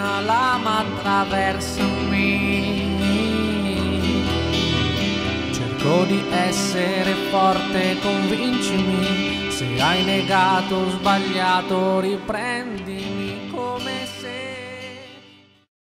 una lama attraversami. Cerco di essere forte, convincimi. Se hai negato, sbagliato, riprendimi come se